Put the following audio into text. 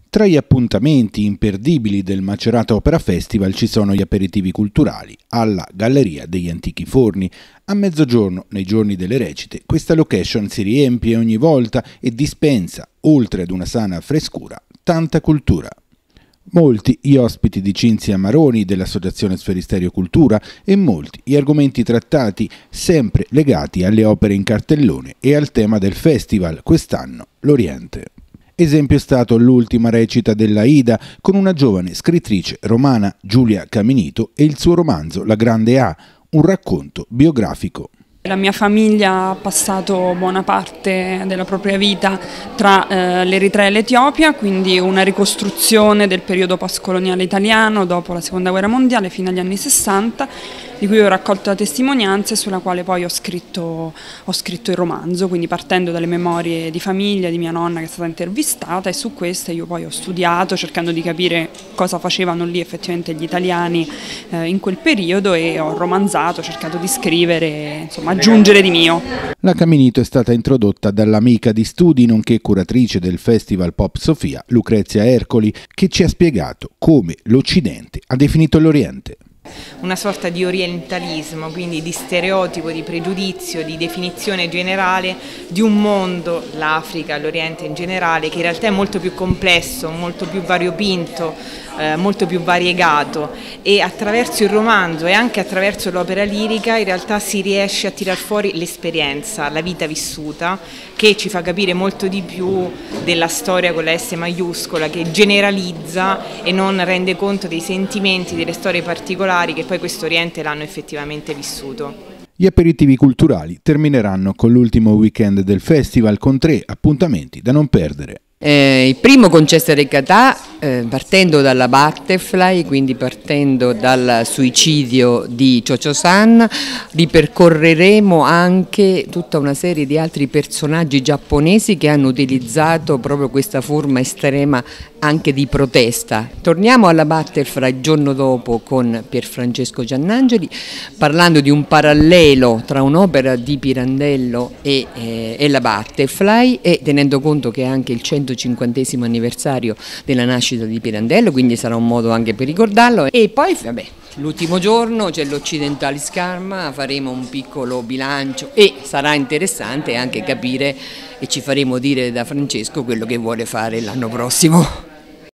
Tra gli appuntamenti imperdibili del Macerata Opera Festival ci sono gli aperitivi culturali alla Galleria degli Antichi Forni. A mezzogiorno, nei giorni delle recite, questa location si riempie ogni volta e dispensa, oltre ad una sana frescura, tanta cultura. Molti gli ospiti di Cinzia Maroni dell'Associazione Sferisterio Cultura e molti gli argomenti trattati sempre legati alle opere in cartellone e al tema del festival, quest'anno l'Oriente. Esempio è stato l'ultima recita della Aida con una giovane scrittrice romana, Giulia Caminito, e il suo romanzo La Grande A, un racconto biografico. La mia famiglia ha passato buona parte della propria vita tra l'Eritrea e l'Etiopia, quindi una ricostruzione del periodo postcoloniale italiano dopo la Seconda Guerra Mondiale fino agli anni 60, di cui ho raccolto testimonianze sulla quale poi ho scritto il romanzo, quindi partendo dalle memorie di famiglia di mia nonna che è stata intervistata, e su queste io poi ho studiato cercando di capire cosa facevano lì effettivamente gli italiani in quel periodo, e ho romanzato, ho cercato di scrivere, insomma aggiungere di mio. La Caminito è stata introdotta dall'amica di studi nonché curatrice del Festival Pop Sofia, Lucrezia Ercoli, che ci ha spiegato come l'Occidente ha definito l'Oriente. Una sorta di orientalismo, quindi di stereotipo, di pregiudizio, di definizione generale di un mondo, l'Africa, l'Oriente in generale, che in realtà è molto più complesso, molto più variopinto, molto più variegato, e attraverso il romanzo e anche attraverso l'opera lirica in realtà si riesce a tirar fuori l'esperienza, la vita vissuta, che ci fa capire molto di più della storia con la S maiuscola, che generalizza e non rende conto dei sentimenti, delle storie particolari che poi questo Oriente l'hanno effettivamente vissuto. Gli aperitivi culturali termineranno con l'ultimo weekend del festival con 3 appuntamenti da non perdere. Il primo con Cesare Catà, partendo dalla Butterfly, quindi partendo dal suicidio di Cho-Cho San, ripercorreremo anche tutta una serie di altri personaggi giapponesi che hanno utilizzato proprio questa forma estrema anche di protesta. Torniamo alla Butterfly il giorno dopo con Pierfrancesco Giannangeli, parlando di un parallelo tra un'opera di Pirandello e la Butterfly, e tenendo conto che è anche il 150° anniversario della nascita di Pirandello, quindi sarà un modo anche per ricordarlo. E poi vabbè, l'ultimo giorno c'è l'Occidentalis Karma, faremo un piccolo bilancio e sarà interessante anche capire, e ci faremo dire da Francesco quello che vuole fare l'anno prossimo.